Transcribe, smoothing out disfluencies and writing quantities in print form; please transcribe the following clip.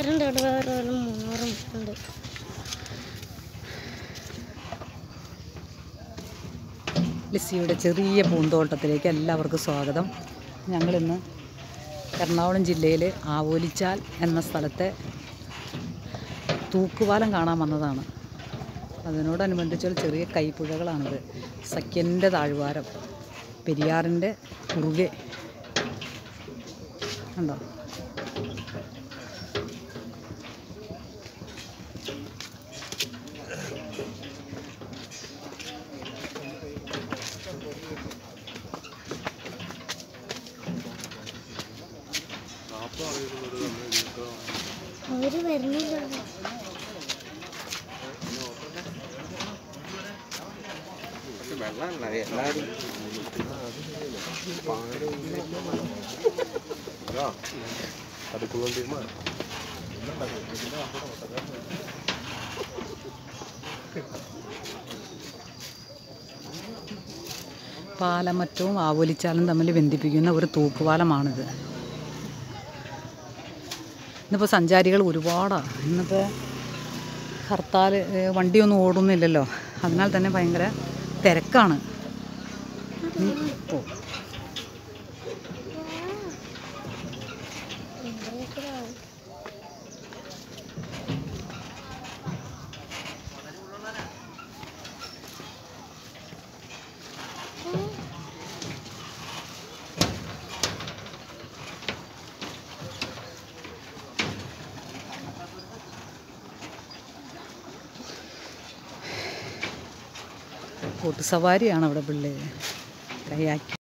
വേറുണ്ട്, അവിടെ വേറെ 300 ഉണ്ട്. ലിസ്സിയുടെ ചെറിയ പൂന്തോട്ടത്തിലേക്ക് എല്ലാവർക്കും സ്വാഗതം. ഞങ്ങളിന്ന് എറണാകുളം ജില്ലയിൽ ആവോലിച്ചാൽ എന്ന സ്ഥലത്തെ തൂക്കുപാലം കാണാൻ വന്നതാണ്. അതിനോടനുബന്ധിച്ചുള്ള ചെറിയ കൈപ്പുഴകളാണിത്. സഖ്യൻ്റെ താഴ്വാരം, പെരിയാറിൻ്റെ കുറുകെ ഉണ്ടോ. അവര് വരുന്നില്ല. പാലമറ്റവും ആവോലിച്ചാലും തമ്മിൽ ബന്ധിപ്പിക്കുന്ന ഒരു തൂക്കുപാലമാണിത്. ഇന്നിപ്പോൾ സഞ്ചാരികൾ ഒരുപാടാണ്. ഇന്നിപ്പോൾ ഹർത്താൽ, വണ്ടിയൊന്നും ഓടുന്നില്ലല്ലോ, അതിനാൽ തന്നെ ഭയങ്കര തിരക്കാണ്. ഇപ്പോൾ ബോട്ട് സവാരിയാണ് അവിടെ പിള്ളേർ കയാക്കി.